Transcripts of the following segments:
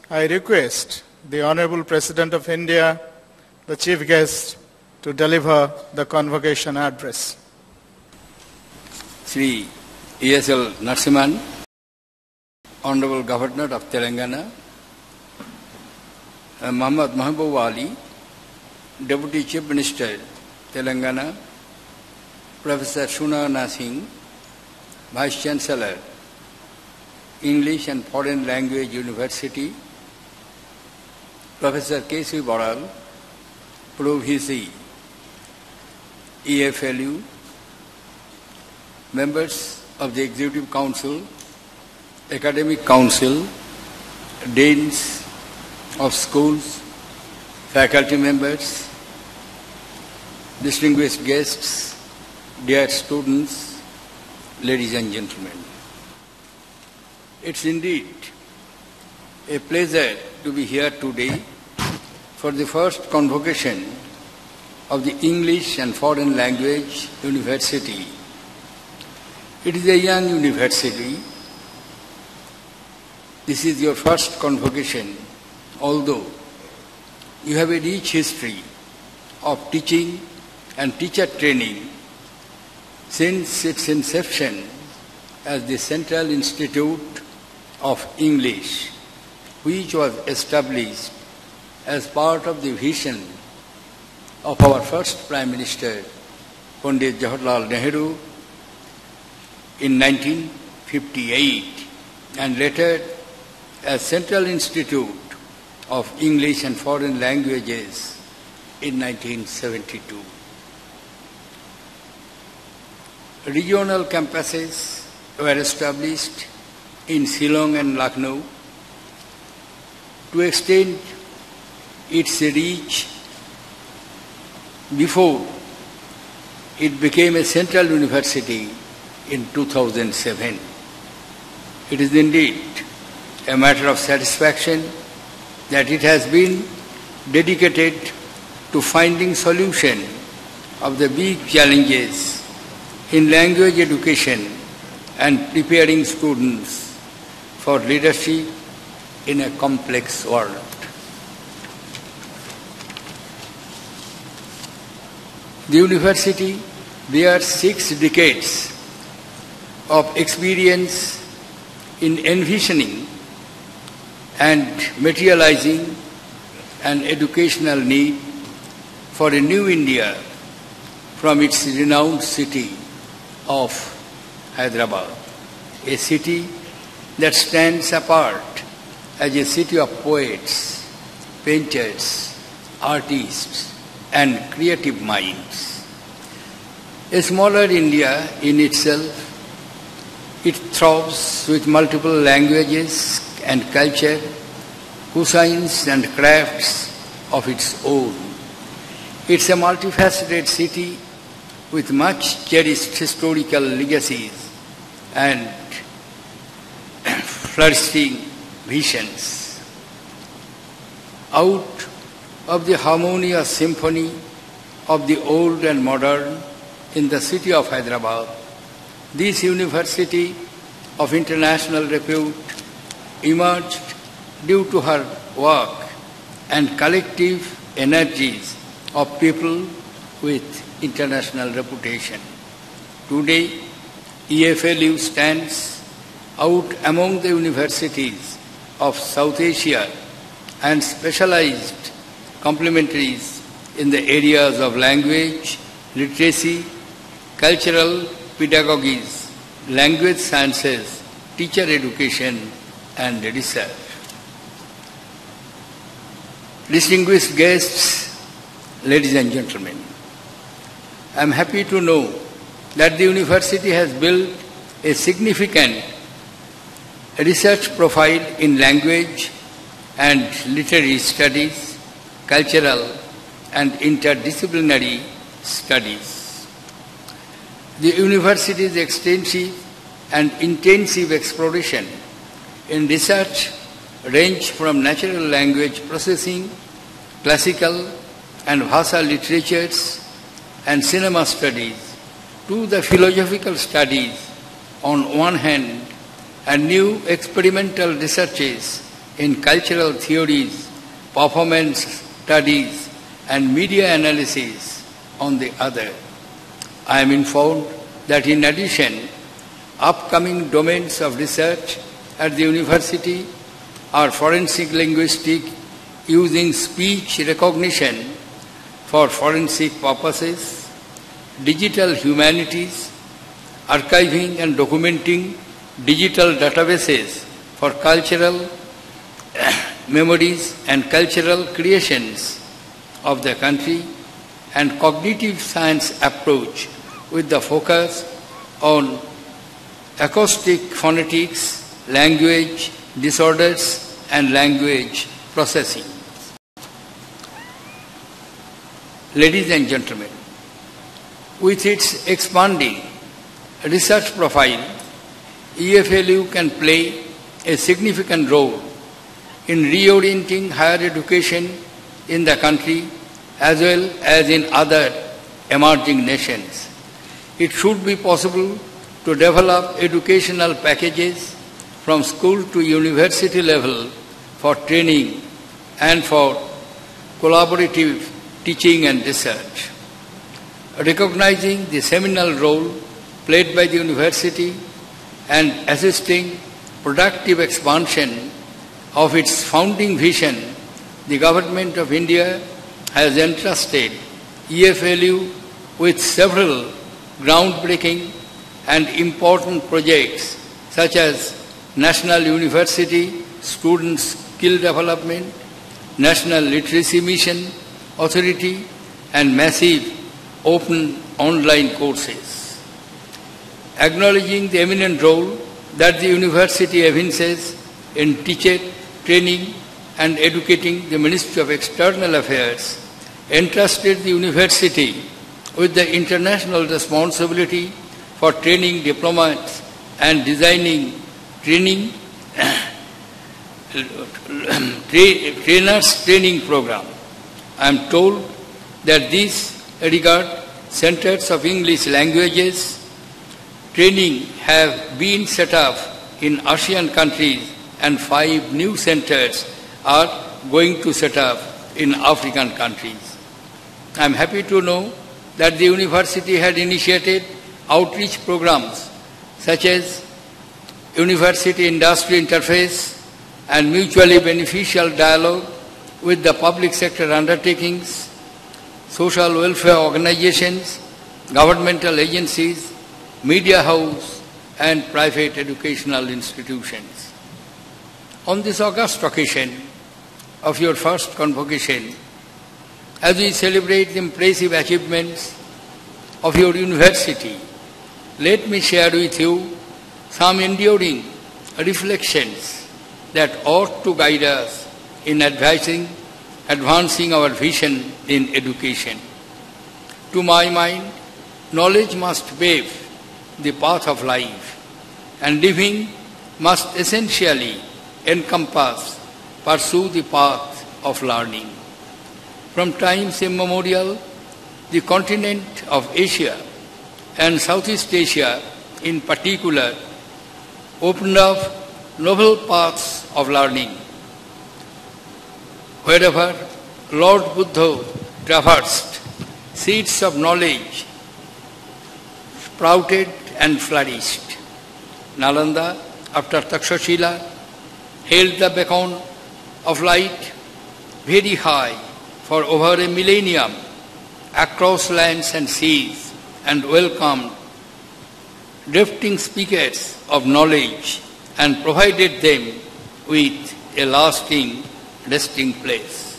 I request the Honorable President of India, the Chief Guest, to deliver the Convocation address. Sri E.S.L. Narasimhan, Honorable Governor of Telangana, Muhammad Mahbub Ali, Deputy Chief Minister, Telangana, Professor Shunana Singh, Vice Chancellor, English and Foreign Language University, Professor K.C. Baral, Pro-VC, EFLU, members of the Executive Council, Academic Council, deans of schools, faculty members, distinguished guests, dear students, ladies and gentlemen. It's indeed a pleasure to be here today for the first convocation of the English and Foreign Language University. It is a young university. This is your first convocation, although you have a rich history of teaching and teacher training since its inception as the Central Institute of English, which was established as part of the vision of our first Prime Minister, Pandit Jawaharlal Nehru, in 1958, and later as Central Institute of English and Foreign Languages in 1972. Regional campuses were established in Shillong and Lucknow to extend its reach before it became a central university in 2007. It is indeed a matter of satisfaction that it has been dedicated to finding solution of the big challenges in language education and preparing students for leadership in a complex world. The university bears 6 decades of experience in envisioning and materializing an educational need for a new India from its renowned city of Hyderabad, a city that stands apart as a city of poets, painters, artists, and creative minds. A smaller India in itself, it throbs with multiple languages and culture, cuisines and crafts of its own. It's a multifaceted city with much cherished historical legacies and flourishing visions. Out of the harmonious symphony of the old and modern in the city of Hyderabad, this university of international repute emerged due to her work and collective energies of people with international reputation. Today, EFLU stands out among the universities of South Asia and specialized complementaries in the areas of language, literacy, cultural pedagogies, language sciences, teacher education, and research. Distinguished guests, ladies and gentlemen, I am happy to know that the university has built a significant research profile in language and literary studies, cultural and interdisciplinary studies. The university's extensive and intensive exploration in research range from natural language processing, classical and Bhasa literatures and cinema studies to the philosophical studies on one hand and new experimental researches in cultural theories, performance studies, and media analysis on the other. I am informed that in addition, upcoming domains of research at the university are forensic linguistics using speech recognition for forensic purposes, digital humanities, archiving and documenting digital databases for cultural memories and cultural creations of the country, and cognitive science approach with the focus on acoustic phonetics, language disorders, and language processing. Ladies and gentlemen, with its expanding research profile, EFLU can play a significant role in reorienting higher education in the country as well as in other emerging nations. It should be possible to develop educational packages from school to university level for training and for collaborative teaching and research. Recognizing the seminal role played by the university and assisting productive expansion of its founding vision, the Government of India has entrusted EFLU with several groundbreaking and important projects such as National University Student Skill Development, National Literacy Mission Authority, and massive open online courses. Acknowledging the eminent role that the university evinces in teacher training and educating, the Ministry of External Affairs entrusted the university with the international responsibility for training diplomats and designing training trainers training program. I am told that these regard centers of English languages training have been set up in ASEAN countries, and 5 new centers are going to set up in African countries. I am happy to know that the university had initiated outreach programs such as university-industry interface and mutually beneficial dialogue with the public sector undertakings, social welfare organizations, governmental agencies, media house, and private educational institutions. On this august occasion of your first convocation, as we celebrate the impressive achievements of your university, let me share with you some enduring reflections that ought to guide us in advancing our vision in education. To my mind, knowledge must pave the path of life, and living must essentially pursue the path of learning. From times immemorial, the continent of Asia and Southeast Asia in particular opened up novel paths of learning. Wherever Lord Buddha traversed, seeds of knowledge sprouted and flourished. Nalanda, after Takshashila, held the beacon of light very high for over a millennium across lands and seas, and welcomed drifting speakers of knowledge and provided them with a lasting resting place.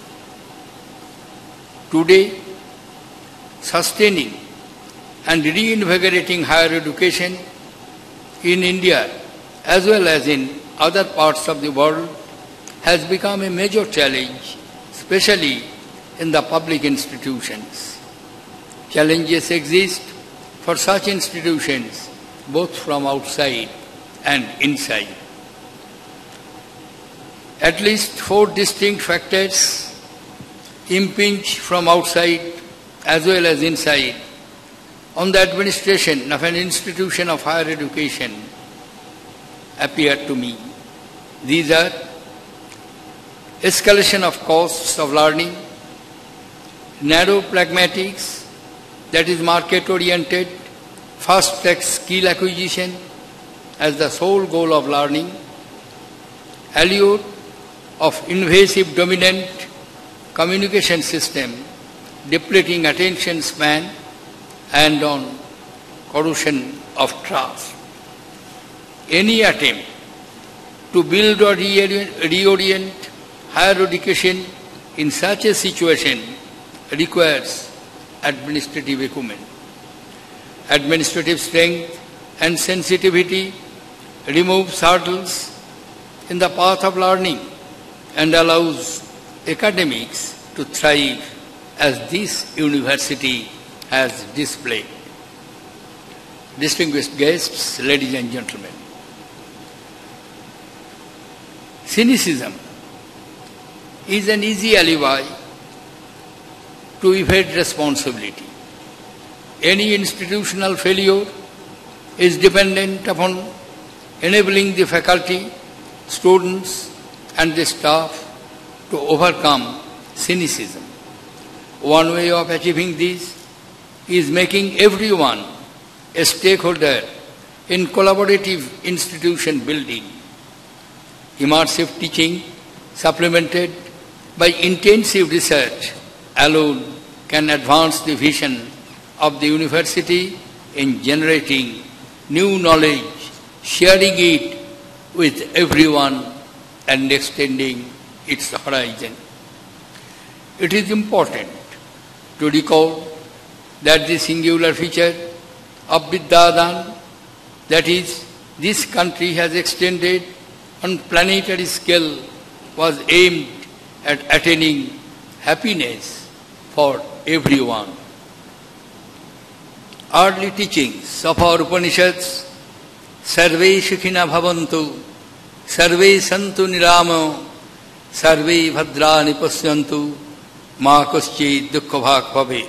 Today, sustaining and reinvigorating higher education in India as well as in other parts of the world has become a major challenge, especially in the public institutions. Challenges exist for such institutions both from outside and inside. At least 4 distinct factors impinge from outside as well as inside on the administration of an institution of higher education appear to me. These are escalation of costs of learning, narrow pragmatics, that is market-oriented, fast-track skill acquisition as the sole goal of learning, allure of invasive dominant communication system, depleting attention span, and on corrosion of trust. Any attempt to build or reorient higher education in such a situation requires administrative acumen. Administrative strength and sensitivity removes hurdles in the path of learning and allows academics to thrive as this university has displayed. Distinguished guests, ladies and gentlemen, cynicism is an easy alibi to evade responsibility. Any institutional failure is dependent upon enabling the faculty, students, and the staff to overcome cynicism. One way of achieving this is making everyone a stakeholder in collaborative institution building. Immersive teaching, supplemented by intensive research, alone can advance the vision of the university in generating new knowledge, sharing it with everyone, and extending its horizon. It is important to recall that the singular feature of Vidyadan, that is, this country has extended on planetary scale, was aimed at attaining happiness for everyone. Early teachings of our Upanishads, Sarve Shikhina Bhavantu, Sarve Santu Niramo, Sarve Bhadrani Pasyantu, Ma Kaschid Dukkha Bhak Bhave.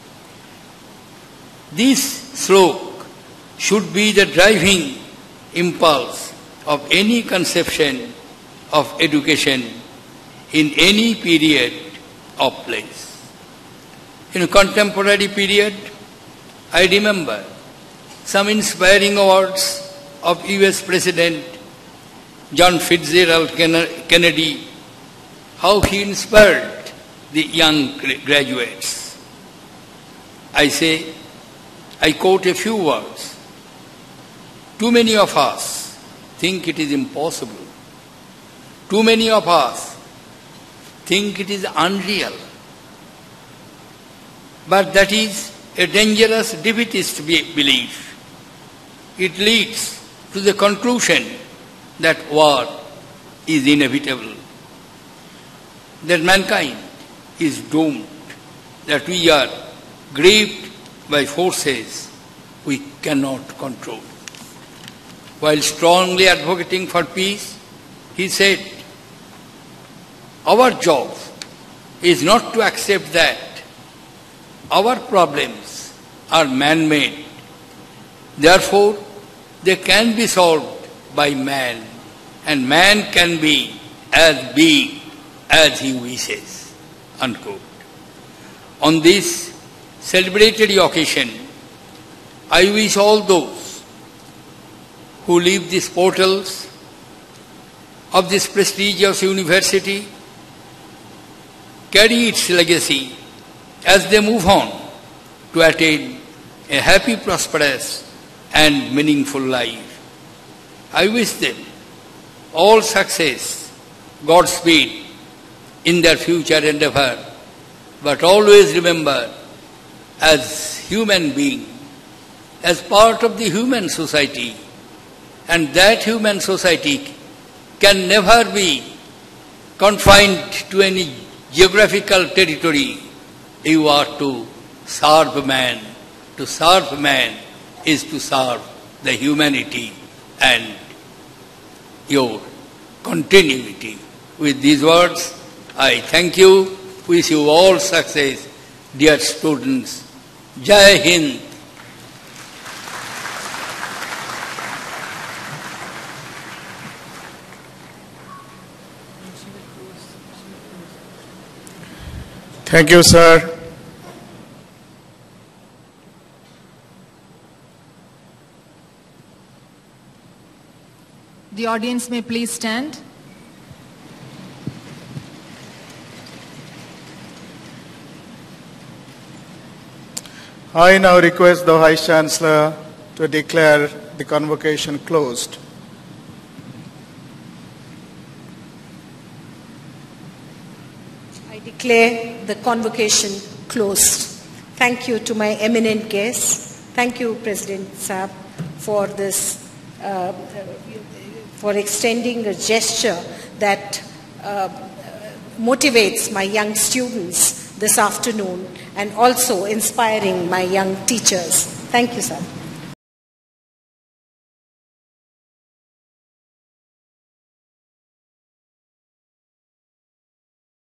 This slok should be the driving impulse of any conception of education in any period or place. In a contemporary period, I remember some inspiring words of US President John Fitzgerald Kennedy, how he inspired the young graduates. I quote a few words. Too many of us think it is impossible. Too many of us think it is unreal. But that is a dangerous defeatist belief. It leads to the conclusion that war is inevitable, that mankind is doomed, that we are gripped by forces we cannot control. While strongly advocating for peace, he said, our job is not to accept that our problems are man-made. Therefore, they can be solved by man, and man can be as big as he wishes. Unquote. On this celebratory occasion, I wish all those who leave these portals of this prestigious university carry its legacy as they move on to attain a happy, prosperous, and meaningful life. I wish them all success, Godspeed in their future endeavor, but always remember, as human being, as part of the human society, and that human society can never be confined to any geographical territory. You are to serve man. To serve man is to serve the humanity and your continuity. With these words, I thank you, wish you all success, dear students. Jai Hind. Thank you, sir. The audience may please stand. I now request the Vice Chancellor to declare the convocation closed. I declare the convocation closed. Thank you to my eminent guests. Thank you, President Saab, for this, for extending a gesture that motivates my young students this afternoon and also inspiring my young teachers. Thank you, sir.